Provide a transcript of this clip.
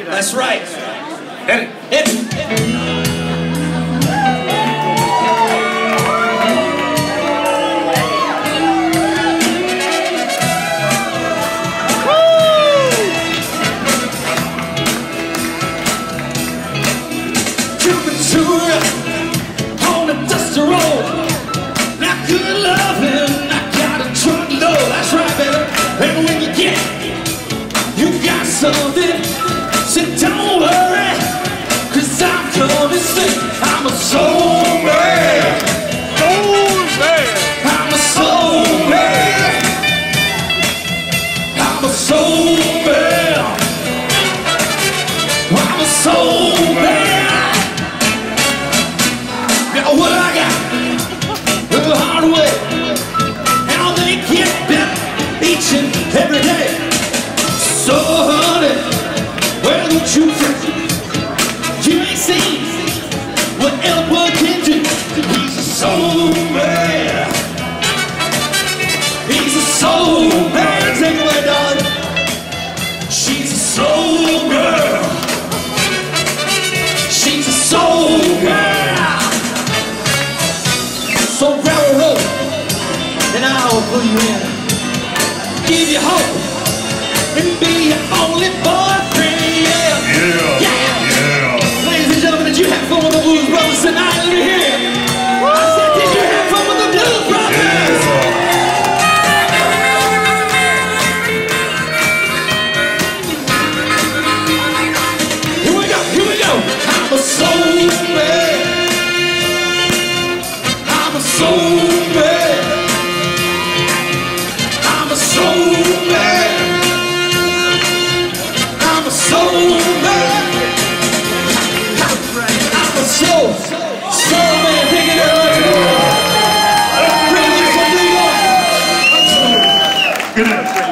That's right. Hit it. Hit it. On the dusty road, now good loving, I got a truckload. That's right, baby. And when you get, you got something. So don't worry, 'cause I'm coming soon. I'm a soul man. Soul man. I'm a soul man. I'm a soul man. I'm a soul man. What I got, the hard way, how they get bent each and every day. So honey, where the truth is, you ain't seen what Elwood can do. He's a soul man. He's a soul man. Take it away, darling. She's a soul girl. She's a soul girl. So grab a rope, and I'll pull you in, give you hope, and be your only boyfriend. Yeah, yeah. Ladies and gentlemen, did you have fun with the Blues Brothers tonight? Let me hear it. I said, did you have fun with the Blues Brothers? Here we go, here we go. I'm a soul man. I'm a soul man. I'm a soul man. I'm a soul man. I'm a soul man. Take it out. Good night.